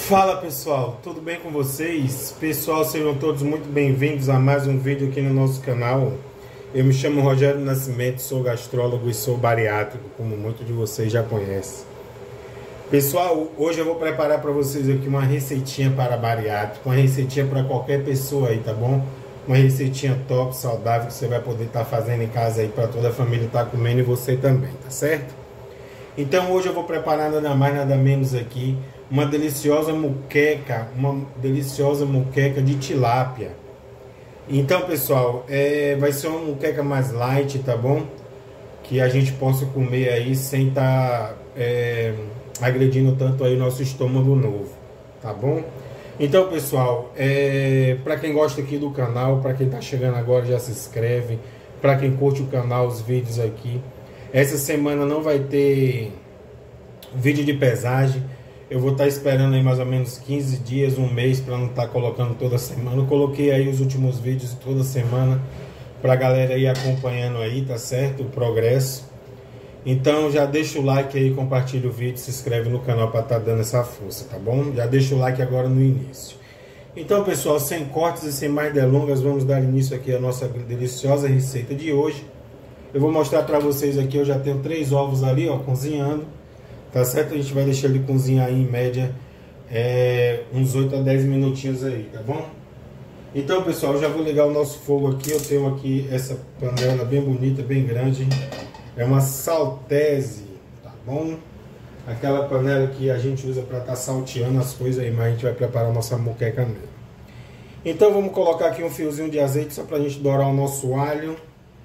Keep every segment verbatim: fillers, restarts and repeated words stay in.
Fala pessoal, tudo bem com vocês? Pessoal, sejam todos muito bem-vindos a mais um vídeo aqui no nosso canal. Eu me chamo Rogério Nascimento, sou gastrólogo e sou bariátrico, como muitos de vocês já conhecem. Pessoal, hoje eu vou preparar para vocês aqui uma receitinha para bariátrico, uma receitinha para qualquer pessoa aí, tá bom? Uma receitinha top, saudável, que você vai poder estar fazendo em casa aí para toda a família estar comendo e você também, tá certo? Então hoje eu vou preparar nada mais, nada menos aqui uma deliciosa muqueca, uma deliciosa muqueca de tilápia. Então pessoal, é, vai ser uma muqueca mais light, tá bom? Que a gente possa comer aí sem estar tá, é, agredindo tanto aí o nosso estômago novo, tá bom? Então pessoal, é, para quem gosta aqui do canal, para quem tá chegando agora já se inscreve, para quem curte o canal, os vídeos aqui. Essa semana não vai ter vídeo de pesagem. Eu vou estar esperando aí mais ou menos quinze dias, um mês, para não estar colocando toda semana. Eu coloquei aí os últimos vídeos toda semana para a galera ir acompanhando aí, tá certo? O progresso. Então já deixa o like aí, compartilha o vídeo, se inscreve no canal para estar dando essa força, tá bom? Já deixa o like agora no início. Então pessoal, sem cortes e sem mais delongas, vamos dar início aqui à nossa deliciosa receita de hoje. Eu vou mostrar para vocês aqui, eu já tenho três ovos ali, ó, cozinhando. Tá certo? A gente vai deixar ele cozinhar aí em média é, uns oito a dez minutinhos aí, tá bom? Então pessoal, eu já vou ligar o nosso fogo aqui. Eu tenho aqui essa panela bem bonita, bem grande. É uma Saltese, tá bom? Aquela panela que a gente usa para estar tá salteando as coisas aí, mas a gente vai preparar a nossa moqueca mesmo. Então vamos colocar aqui um fiozinho de azeite só pra gente dourar o nosso alho.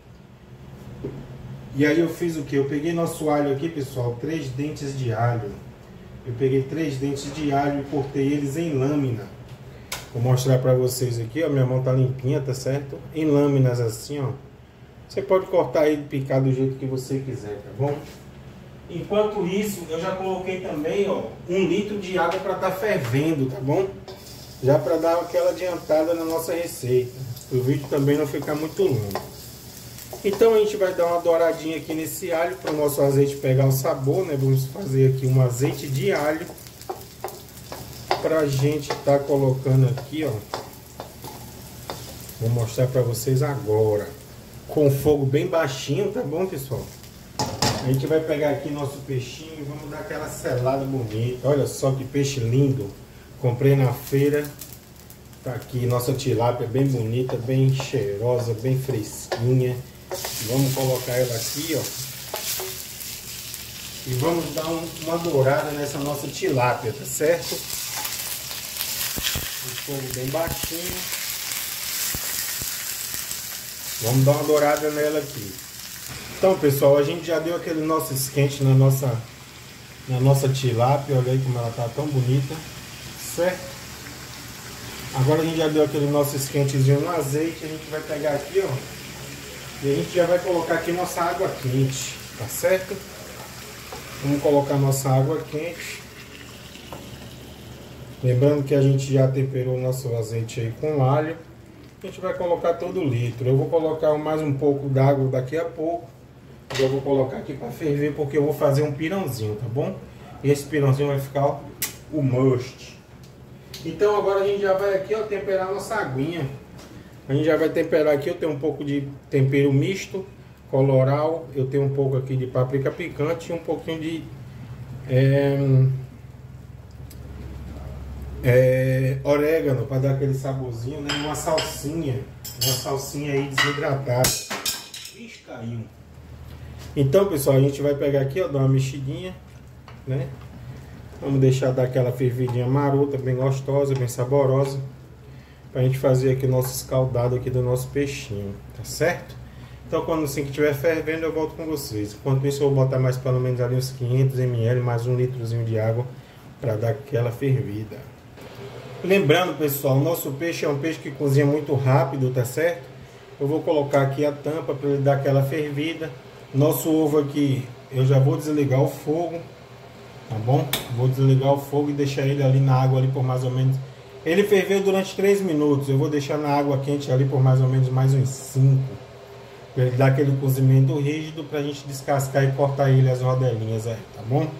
E aí eu fiz o que? Eu peguei nosso alho aqui, pessoal, três dentes de alho. Eu peguei três dentes de alho e cortei eles em lâmina. Vou mostrar pra vocês aqui, ó, minha mão tá limpinha, tá certo? Em lâminas assim, ó. Você pode cortar ele, picar do jeito que você quiser, tá bom? Enquanto isso, eu já coloquei também, ó, um litro de água pra tá fervendo, tá bom? Já pra dar aquela adiantada na nossa receita. O vídeo também não ficar muito longo. Então a gente vai dar uma douradinha aqui nesse alho para o nosso azeite pegar o sabor, né? Vamos fazer aqui um azeite de alho para a gente estar tá colocando aqui, ó. Vou mostrar para vocês agora, com fogo bem baixinho, tá bom, pessoal? A gente vai pegar aqui nosso peixinho e vamos dar aquela selada bonita. Olha só que peixe lindo! Comprei na feira. Tá aqui nossa tilápia bem bonita, bem cheirosa, bem fresquinha. Vamos colocar ela aqui, ó. E vamos dar um, uma dourada nessa nossa tilápia, tá certo? O fogo bem baixinho. Vamos dar uma dourada nela aqui. Então, pessoal, a gente já deu aquele nosso esquente na nossa, na nossa tilápia. Olha aí como ela tá tão bonita, certo? Agora a gente já deu aquele nosso esquentezinho no azeite. A gente vai pegar aqui, ó. E a gente já vai colocar aqui nossa água quente, tá certo? Vamos colocar nossa água quente. Lembrando que a gente já temperou o nosso azeite aí com alho. A gente vai colocar todo o litro. Eu vou colocar mais um pouco d'água daqui a pouco. Eu vou colocar aqui para ferver porque eu vou fazer um pirãozinho, tá bom? E esse pirãozinho vai ficar, ó, o must. Então agora a gente já vai aqui, ó, temperar a nossa aguinha. A gente já vai temperar aqui, eu tenho um pouco de tempero misto, coloral, eu tenho um pouco aqui de páprica picante e um pouquinho de é, é, orégano, para dar aquele saborzinho, né? Uma salsinha, uma salsinha aí desidratada. Ixi, caiu. Então pessoal, a gente vai pegar aqui, ó, dar uma mexidinha, né? Vamos deixar dar aquela fervidinha marota, bem gostosa, bem saborosa. Pra gente fazer aqui o nosso escaldado aqui do nosso peixinho, tá certo? Então quando assim que estiver fervendo eu volto com vocês. Enquanto isso eu vou botar mais pelo menos ali uns quinhentos mililitros, mais um litrozinho de água para dar aquela fervida. Lembrando pessoal, o nosso peixe é um peixe que cozinha muito rápido, tá certo? Eu vou colocar aqui a tampa para ele dar aquela fervida. Nosso ovo aqui, eu já vou desligar o fogo, tá bom? Vou desligar o fogo e deixar ele ali na água ali por mais ou menos... Ele ferveu durante três minutos, eu vou deixar na água quente ali por mais ou menos mais uns cinco. Para ele dar aquele cozimento rígido, para a gente descascar e cortar ele as rodelinhas aí, tá bom?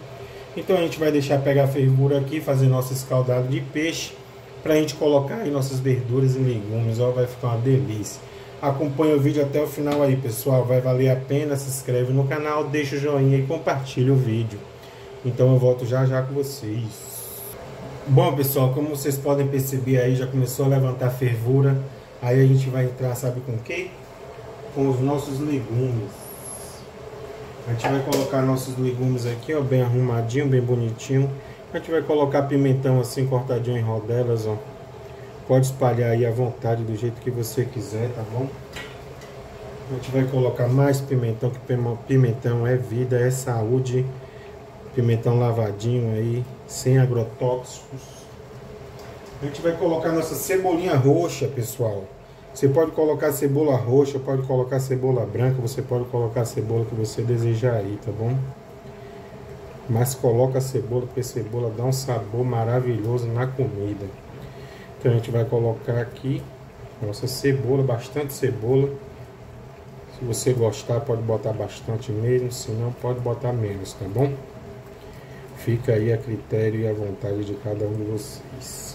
Então a gente vai deixar pegar a fervura aqui, fazer nosso escaldado de peixe, para a gente colocar aí nossas verduras e legumes. Ó, vai ficar uma delícia. Acompanhe o vídeo até o final aí, pessoal, vai valer a pena. Se inscreve no canal, deixa o joinha e compartilha o vídeo. Então eu volto já já com vocês. Bom, pessoal, como vocês podem perceber aí, já começou a levantar a fervura. Aí a gente vai entrar, sabe com o quê? Com os nossos legumes. A gente vai colocar nossos legumes aqui, ó, bem arrumadinho, bem bonitinho. A gente vai colocar pimentão assim, cortadinho em rodelas, ó. Pode espalhar aí à vontade, do jeito que você quiser, tá bom? A gente vai colocar mais pimentão, que pimentão é vida, é saúde. Pimentão lavadinho aí, sem agrotóxicos. A gente vai colocar nossa cebolinha roxa, pessoal. Você pode colocar cebola roxa, pode colocar cebola branca, você pode colocar a cebola que você desejar aí, tá bom? Mas coloca a cebola, porque a cebola dá um sabor maravilhoso na comida. Então a gente vai colocar aqui nossa cebola, bastante cebola. Se você gostar, pode botar bastante mesmo, se não, pode botar menos, tá bom? Fica aí a critério e a vontade de cada um de vocês.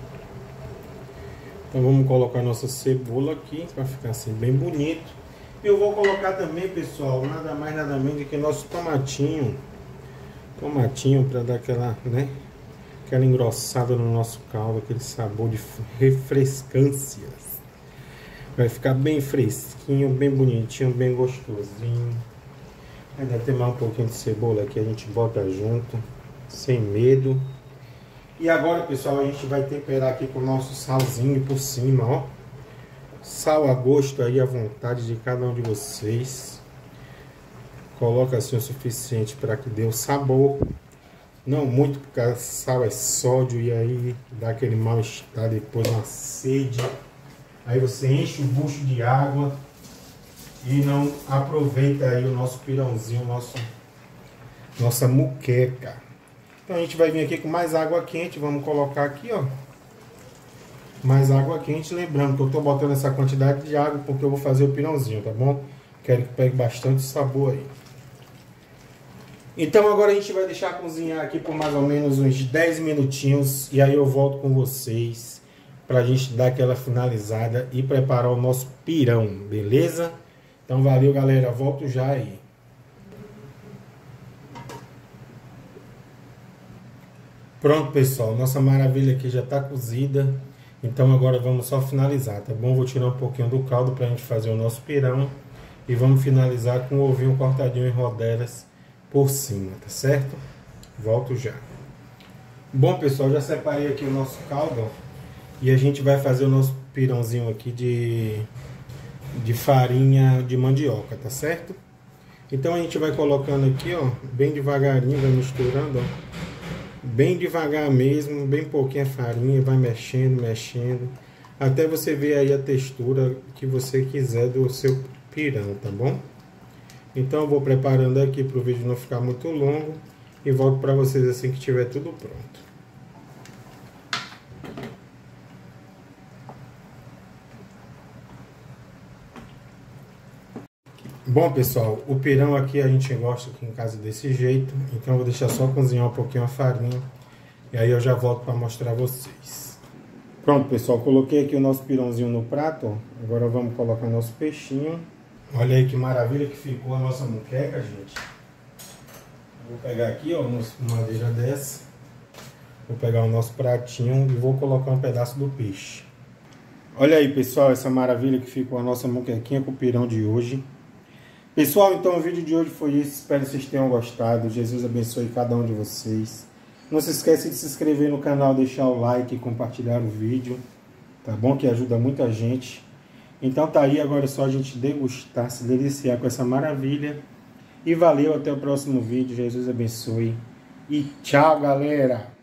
Então vamos colocar nossa cebola aqui, para ficar assim bem bonito. Eu vou colocar também, pessoal, nada mais nada menos do que nosso tomatinho. Tomatinho para dar aquela, né, aquela engrossada no nosso caldo, aquele sabor de refrescâncias. Vai ficar bem fresquinho, bem bonitinho, bem gostosinho. Ainda tem mais um pouquinho de cebola aqui, a gente bota junto, sem medo. E agora, pessoal, a gente vai temperar aqui com o nosso salzinho por cima, ó. Sal a gosto aí, à vontade de cada um de vocês. Coloca assim o suficiente para que dê o sabor. Não muito, porque sal é sódio e aí dá aquele mal-estar, depois uma sede. Aí você enche o bucho de água e não aproveita aí o nosso pirãozinho, nosso, nossa muqueca. Então a gente vai vir aqui com mais água quente, vamos colocar aqui, ó. Mais água quente, lembrando que eu tô botando essa quantidade de água porque eu vou fazer o pirãozinho, tá bom? Quero que pegue bastante sabor aí. Então agora a gente vai deixar cozinhar aqui por mais ou menos uns dez minutinhos. E aí eu volto com vocês pra gente dar aquela finalizada e preparar o nosso pirão, beleza? Então valeu, galera, volto já aí. Pronto, pessoal, nossa maravilha aqui já tá cozida. Então agora vamos só finalizar, tá bom? Vou tirar um pouquinho do caldo pra gente fazer o nosso pirão. E vamos finalizar com o ovinho cortadinho em rodelas por cima, tá certo? Volto já. Bom, pessoal, já separei aqui o nosso caldo, ó, e a gente vai fazer o nosso pirãozinho aqui de, de farinha de mandioca, tá certo? Então a gente vai colocando aqui, ó, bem devagarinho, vai misturando, ó. Bem devagar mesmo, bem pouquinho a farinha, vai mexendo, mexendo, até você ver aí a textura que você quiser do seu pirão, tá bom? Então eu vou preparando aqui para o vídeo não ficar muito longo e volto para vocês assim que tiver tudo pronto. Bom, pessoal, o pirão aqui a gente gosta aqui em casa desse jeito, então eu vou deixar só cozinhar um pouquinho a farinha e aí eu já volto para mostrar a vocês. Pronto, pessoal, coloquei aqui o nosso pirãozinho no prato, ó. Agora vamos colocar nosso peixinho. Olha aí que maravilha que ficou a nossa muqueca, gente. Vou pegar aqui, ó, uma madeira dessa. Vou pegar o nosso pratinho e vou colocar um pedaço do peixe. Olha aí, pessoal, essa maravilha que ficou a nossa muquequinha com o pirão de hoje. Pessoal, então o vídeo de hoje foi isso. Espero que vocês tenham gostado. Jesus abençoe cada um de vocês. Não se esqueça de se inscrever no canal, deixar o like e compartilhar o vídeo. Tá bom? Que ajuda muita gente. Então tá aí, agora é só a gente degustar, se deliciar com essa maravilha. E valeu, até o próximo vídeo. Jesus abençoe. E tchau, galera!